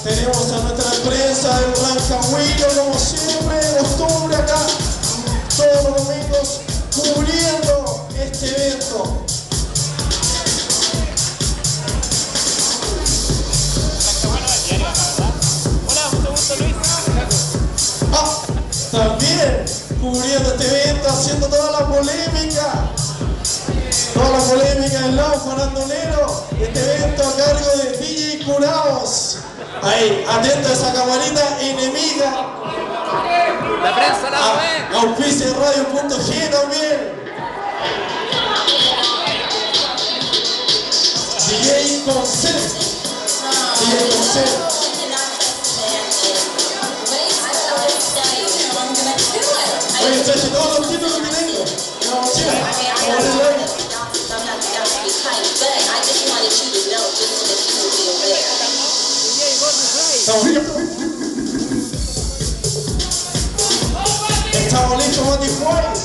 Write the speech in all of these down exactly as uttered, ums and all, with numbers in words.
Tenemos a nuestra prensa del Rancagüino, como siempre, de costumbre acá, todos los domingos, cubriendo este evento. Ah, también cubriendo este evento, haciendo toda la polémica, toda la polémica del lado farandulero, este evento a cargo de D J Curaos. Ahí, atento a esa camarita enemiga. La prensa la ve. Auspicia Radio Punto G también. D J Concept. D J Concept. Oye, traje todos los títulos que tengo. Chica, vamos a ver. Estamos listos. Estamos listos, Mati Juárez.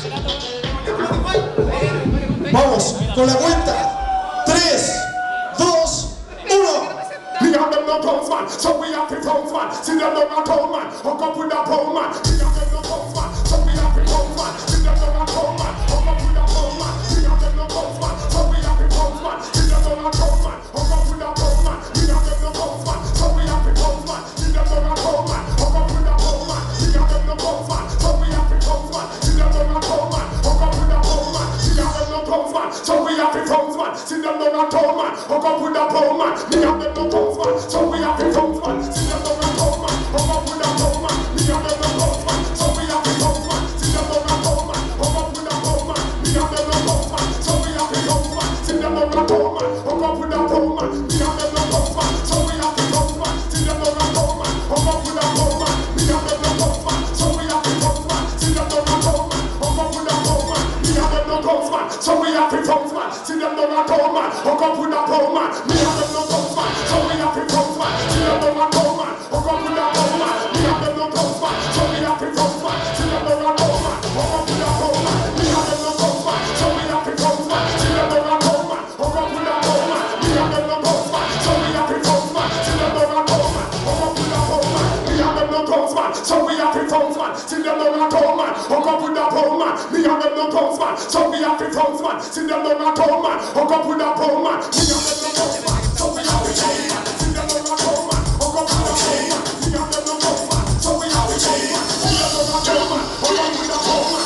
Vamos, con la cuenta. tres, dos, uno. We have them no toes man, so we have to toes man. See them no rock out man, hook up with a pole man. We have them no toes man, so we have to toes man. See them no rock out man, hook up with a pole man. We have them no toes man, so we have to toes man. See them no rock out man, hook up with a pole man. We have them no toes man, so we have to toes man. See them no rock out man, hook up with a pole man. We have them no toes man, so we have to toes man. See them no rock out man, hook up with a pole man. We have them no toes man, so we have to toes man. See them no rock out man, hook up with a pole man. We have them no toes man. So we have to toes man, see them no rock out man, hook up with a pole man. We have them no toes man, so we have to toes man, see them no rock out man, hook up with a pole man. We have them no toes man, so we have to toes man, see them no rock out man, hook up with a pole man. We have them no toes man, so we have to toes man, see them no rock out man, hook up with a pole man. We have them no toes man, so we have to toes man, see them no rock out man, hook up with a pole man. We have them no toes man, so we have to toes man, see them no rock out man, hook up with a pole man. We have them no toes man, so we have to toes man, see them no rock out man, hook up with a pole man. We have them no toes man, so we have to toes man, see them no rock out man, hook up with a pole man. We have them no toes man, so we have to toes man, see them no rock out man, hook up with a pole man. We have them no toes man, so we have to toes man, see them no rock out man, hook up with a pole man. We have them no toes man, so we have to toes man, see them no rock out man, hook up with a pole man. We have them no toes man, so we have to toes man, see them no rock out man, hook up with a pole man. We have them no toes man, so we have to toes man, see them no rock out man, hook up with a pole man. We have them no toes man, so we have to toes man, see them no rock out man, hook up with a pole man.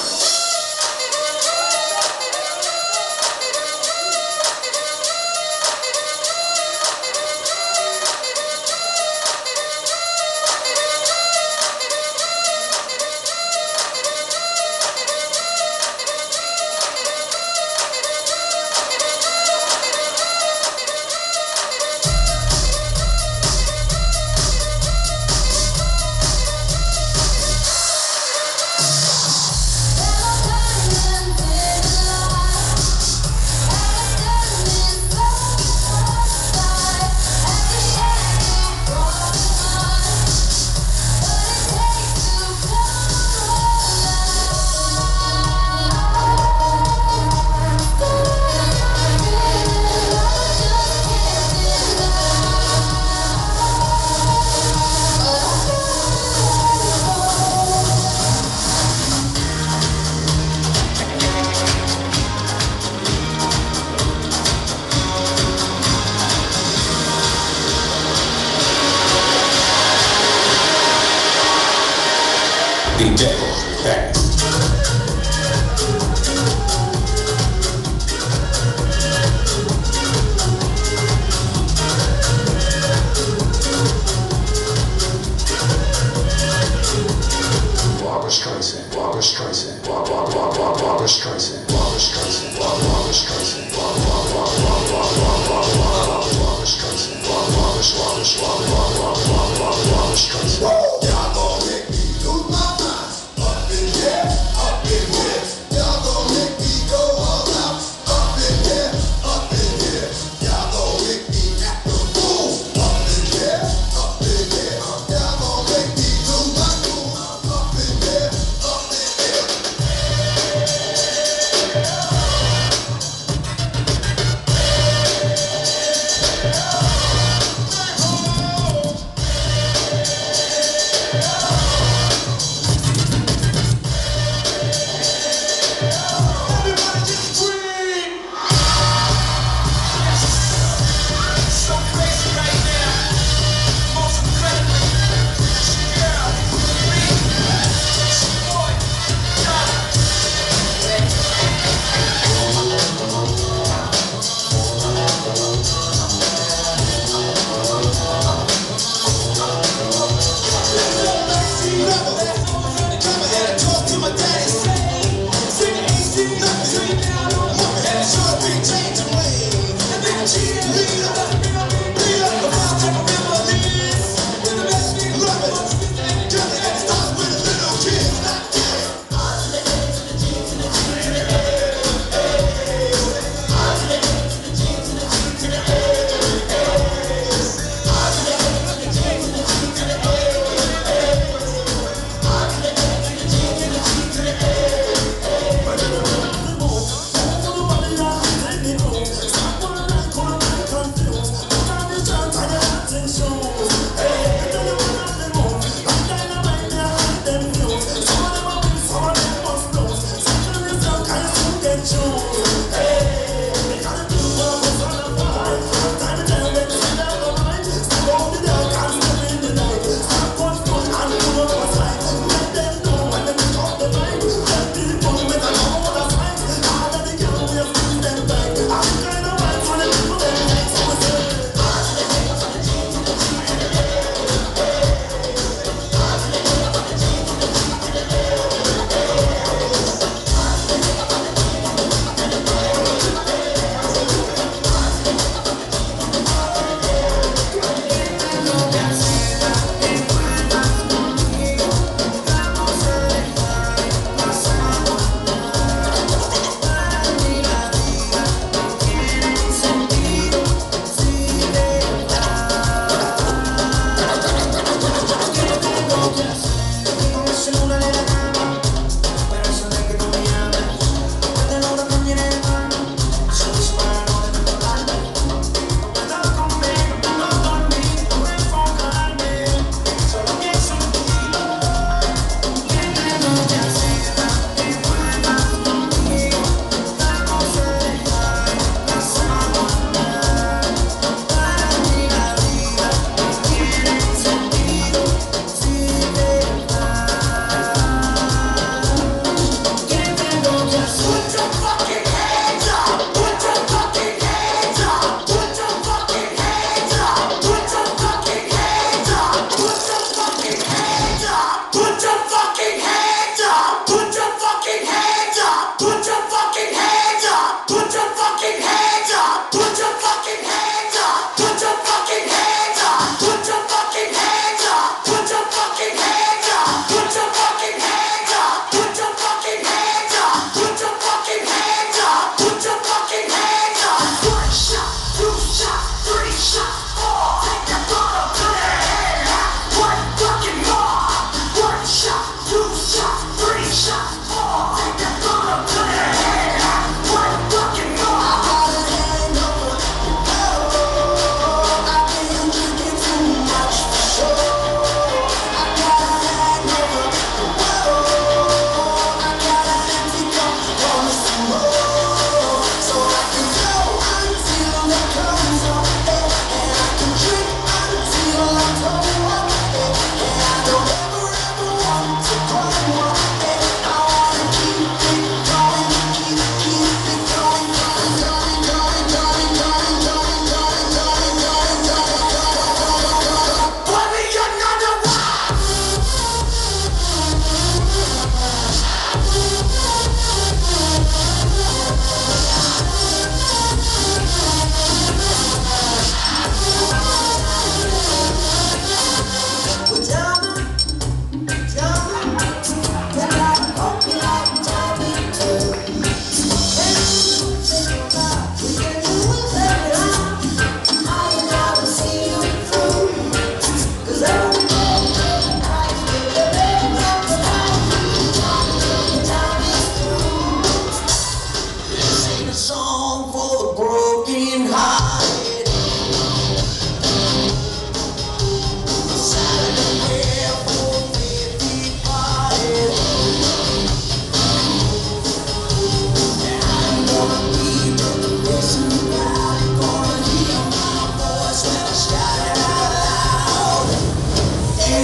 D J Bass. Barbra Streisand, Barbra Streisand, Barbra Streisand, Barbra Streisand, Barbra Streisand, Barbra Streisand, Barbra Streisand. Y'all gon' make me lose my mind.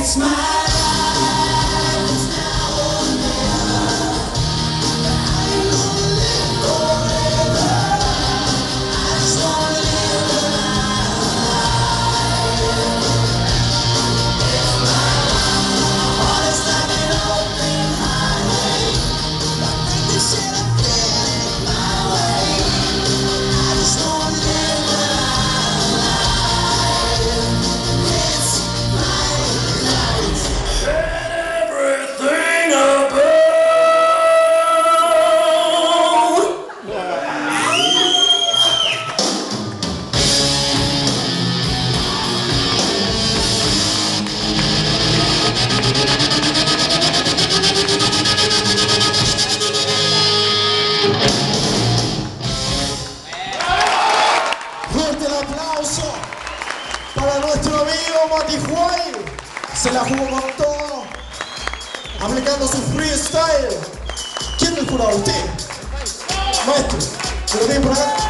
Matijuay se la jugó con todo, aplicando su freestyle. ¿Quién es el jurado? ¿Usted? Maestro, ¿me lo tienen por acá?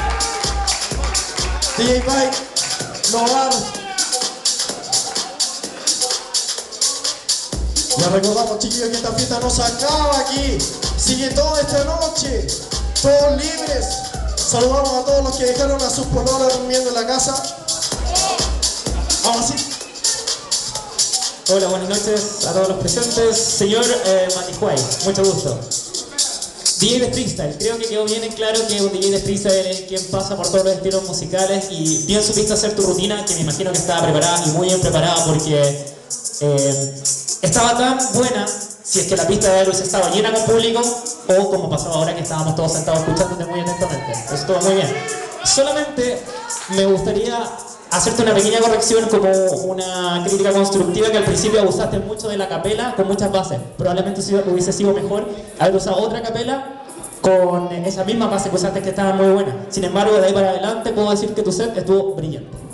D J Bike, Novar. Les recordamos, chiquillos, que esta fiesta no se acaba aquí. Sigue toda esta noche, todos libres. Saludamos a todos los que dejaron a sus pololas durmiendo en la casa. Ahora sí. Hola, buenas noches a todos los presentes. Señor eh, Matijuay, mucho gusto. D J de freestyle, creo que quedó bien en claro que un D J de freestyle es quien pasa por todos los estilos musicales y bien supiste hacer tu rutina, que me imagino que estaba preparada y muy bien preparada porque eh, estaba tan buena, si es que la pista de Eros estaba llena con público o como pasaba ahora que estábamos todos sentados escuchándote muy atentamente. Eso estuvo muy bien. Solamente me gustaría hacerte una pequeña corrección como una crítica constructiva, que al principio abusaste mucho de la capela con muchas bases. Probablemente hubiese sido mejor haber usado otra capela con esa misma base que usaste, que estaba muy buena. Sin embargo, de ahí para adelante puedo decir que tu set estuvo brillante.